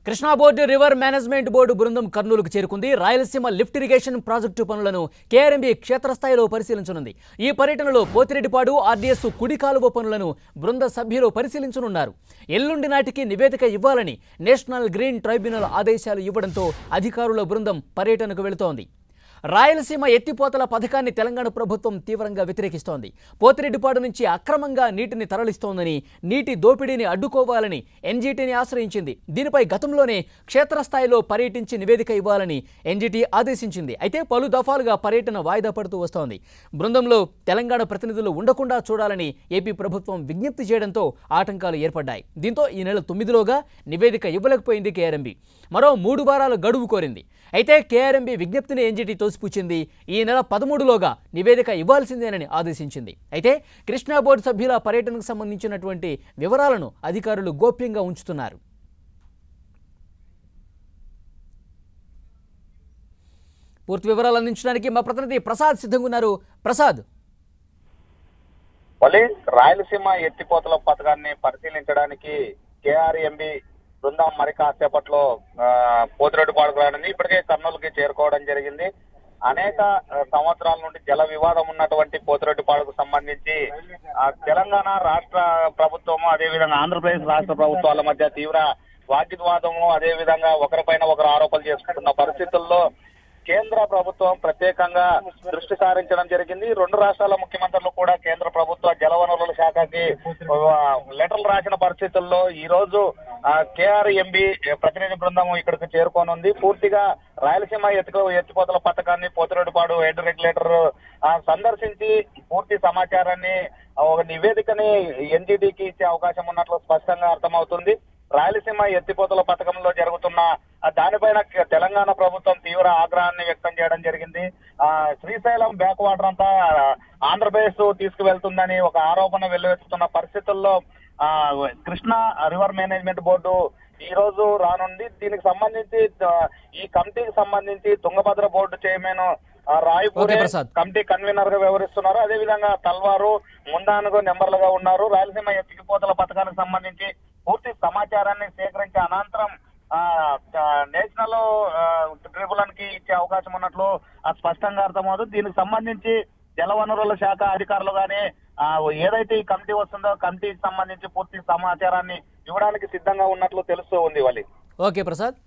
Krishna board river management board బృందం కర్నూలుకు చేరుకుంది. రాయలసీమ లిఫ్ట్ ఇరిగేషన్ ప్రాజెక్టు పనులను KRMB క్షేత్రస్థాయిలో పరిశీలించనుంది. ఈ పర్యటనలో పోతిరెడ్డిపాడు RDS కుడి కాలువ పనులను బృంద సభ్యులు పరిశీలించనున్నారు. ఎల్లుండి నాటికి నివేదిక ఇవ్వాలని నేషనల్ గ్రీన్ ట్రైబ్యునల్ ఆదేశాలు ఇవ్వడంతో అధికారుల బృందం పర్యటనకు వెళుతోంది. రాయలసీమ ఎత్తిపోతల పథకాన్ని తెలంగాణ ప్రభుత్వం తీవ్రంగా వ్యతిరేకిస్తోంది. పోతిరెడ్డిపాడు నుంచి అక్రమంగా నీటిని తరలిస్తోందని, నీటి దోపిడీని అడ్డుకోవాలని NGTని ఆశ్రయించింది. దీనిపై గతంలోనే క్షేత్రస్థాయిలో పర్యటించి నివేదిక ఇవ్వాలని NGT ఆదేశించింది. అయితే పలు దఫాలుగా పర్యటన వాయిదా పడుతూ వస్తోంది. బృందంలో తెలంగాణ ప్రతినిధులు ఉండకుండా చూడాలని ఏపీ ప్రభుత్వం విజ్ఞప్తి చేయడంతో ఆటంకాలు ఏర్పడ్డాయి. దీంతో ఈ నెల 9లోగా నివేదిక ఇవ్వలేకపోయింది KRMB. మరో 3 వారాల గడువు కోరింది. అయితే KRMB విజ్ఞప్తిని NGT తోసిపుచ్చింది. ఈ నెల 13లోగా నివేదిక ఇవ్వాల్సిందేనని ఆదేశించింది. అయితే కృష్ణా బోర్డు సభ్యుల పర్యటనకు సంబంధించినటువంటి వివరాలను అధికారులు గోప్యంగా ఉంచుతున్నారు. పూర్తి వివరాలు అందించడానికి మా ప్రతినిధి ప్రసాద్ సిద్ధంగా ఉన్నారు. ప్రసాద్, రాయలసీమ ఎత్తిపోతల పథకాన్ని పరిశీలించడానికి KRMB బృందం మరి కాసేపట్లో పోతిరెడ్డిపాడుకు రావడానికి ఇప్పటికే కర్నూలుకి చేరుకోవడం జరిగింది. అనేక సంవత్సరాల నుండి జల వివాదం ఉన్నటువంటి పోతిరెడ్డిపాడుకు సంబంధించి తెలంగాణ రాష్ట్ర ప్రభుత్వము అదేవిధంగా ఆంధ్రప్రదేశ్ రాష్ట్ర ప్రభుత్వాల మధ్య తీవ్ర వాగ్వివాదము, అదేవిధంగా ఒకరిపైన ఒకరు ఆరోపణలు చేసుకుంటున్న పరిస్థితుల్లో కేంద్ర ప్రభుత్వం ప్రత్యేకంగా దృష్టి సారించడం జరిగింది. 2 రాష్ట్రాల ముఖ్యమంత్రులు కూడా కేంద్ర ప్రభుత్వ జలవనరుల శాఖకి లెటర్లు రాసిన పరిస్థితుల్లో ఈ రోజు KRMB ప్రతినిధి బృందం ఇక్కడికి చేరుకోనుంది. పూర్తిగా రాయలసీమ ఎత్తిపోతల పథకాన్ని పోతిరెడ్డిపాడు హెడ్ రెగ్యులేటర్ సందర్శించి పూర్తి సమాచారాన్ని ఒక నివేదికని NGTకి ఇచ్చే అవకాశం ఉన్నట్లు స్పష్టంగా అర్థమవుతుంది. రాయలసీమ ఎత్తిపోతల పథకంలో జరుగుతున్న దానిపైన తెలంగాణ ప్రభుత్వం తీవ్ర ఆగ్రహాన్ని వ్యక్తం చేయడం జరిగింది. శ్రీశైలం బ్యాక్ వాటర్ అంతా ఆంధ్రప్రదేశ్ తీసుకువెళ్తుందని ఒక ఆరోపణ వెల్లువెత్తుతున్న పరిస్థితుల్లో కృష్ణా రివర్ మేనేజ్మెంట్ బోర్డు ఈ రోజు రానుంది. దీనికి సంబంధించి ఈ కమిటీకి సంబంధించి Tungabhadra board chairman Raipur committee convener గా వ్యవహరిస్తున్నారు. అదేవిధంగా తల్వారు ముందానుగు నెంబర్లుగా ఉన్నారు. రాయలసీమ ఎత్తిపోతల పథకానికి సంబంధించి పూర్తి సమాచారాన్ని సేకరించి అనంతరం నేషనల్ ట్రిబ్యునల్ కి ఇచ్చే అవకాశం ఉన్నట్లు స్పష్టంగా అర్థమవుతుంది. దీనికి సంబంధించి జలవనరుల శాఖ అధికారులు గానీ ఏదైతే ఈ కమిటీ వస్తుందో కమిటీకి సంబంధించి పూర్తి సమాచారాన్ని ఇవ్వడానికి సిద్ధంగా ఉన్నట్లు తెలుస్తూ ఉంది. ఓకే ప్రసాద్.